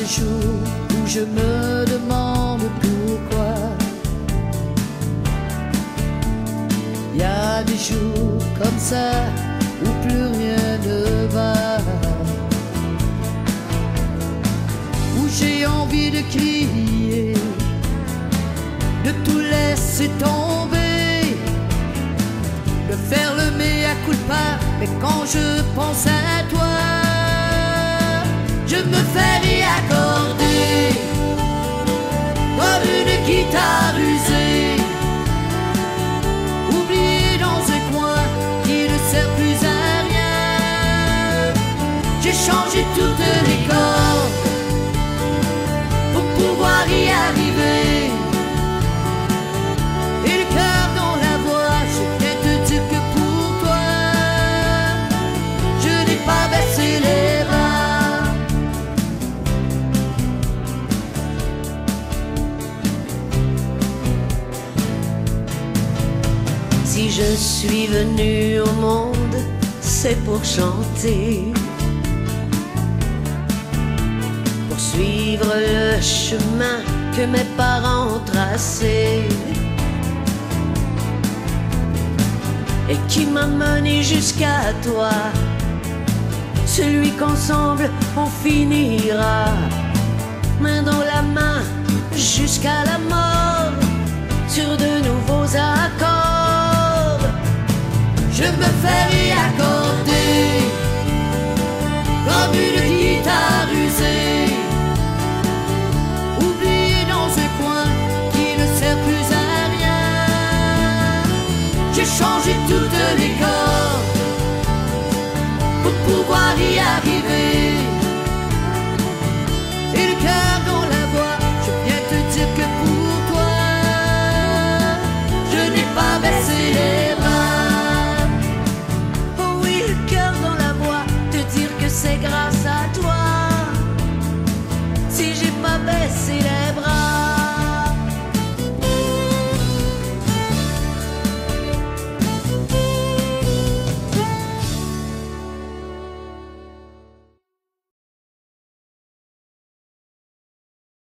jours où je me demande pourquoi. Il y a des jours comme ça où plus rien ne va, où j'ai envie de crier, de tout laisser tomber, de faire le mea culpa. Mais quand je pense à toi, je me fais réaccorder comme une guitare usée, oubliée dans un coin qui ne sert plus à rien. J'ai changé toutes les cordes pour pouvoir y arriver, et le cœur dans la voix, je viens te dire que pour toi, je n'ai pas baissé les bras. Si je suis venu au monde, c'est pour chanter, pour suivre le chemin que mes parents ont tracé et qui m'a mené jusqu'à toi, celui qu'ensemble on finira, main dans la main jusqu'à la mort, sur de nouveaux accords. Je me fais réaccorder comme une guitare usée, oubliée dans un coin qui ne sert plus à rien. J'ai changé toutes les cordes pour pouvoir y arriver,